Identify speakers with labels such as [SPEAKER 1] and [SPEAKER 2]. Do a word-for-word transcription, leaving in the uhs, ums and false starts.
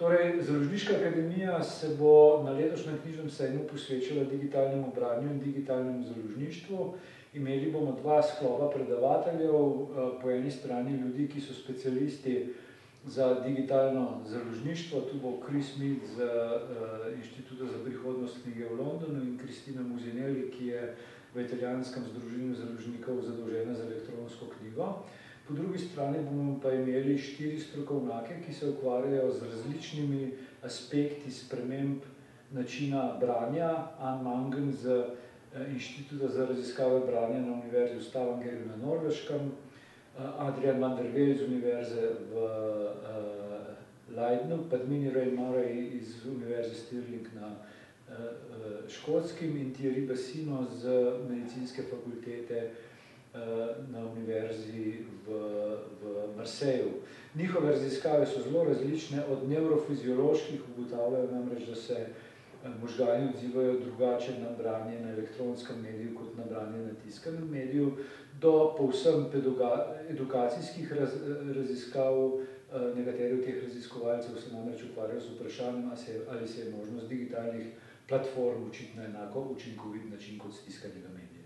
[SPEAKER 1] Torej, Založniška akademija se bo na letošnjem knjižnem sejmu posvečala digitalnemu branju in digitalnemu založništvu. Imeli bomo dva sklopa predavateljev, po eni strani ljudi, ki so specialisti za digitalno založništvo, tu bo Chris Mead z Inštituta za prihodnost knjige v Londonu in Kristina Muzinelli, ki je v italijanskem združenju založnikov zadolžena za elektronsko knjigo. Po drugi strani bomo pa imeli štiri strokovnjake, ki se ukvarjajo z različnimi aspekti sprememb načina branja. Ann Mangen z Inštituta za raziskave branja na Univerzi v Stavangerju na Norveškem, Adrian van der Velde z Univerze v Leidenu, Padmini Ray-Murray iz Univerze Stirling na Škotskem in Thierry Bassino z medicinske fakultete na Univerzi v, v Marseju. Njihove raziskave so zelo različne, od nevrofizioloških, ugotavljajo namreč, da se možgani odzivajo drugače na branje na elektronskem mediju kot na branje na tiskanem mediju, do povsem edukacijskih raz, raziskav. Nekateri od teh raziskovalcev se namreč ukvarjajo z vprašanjem, ali se je možnost digitalnih platform očitno enako učinkovit način kot stiskanega medija.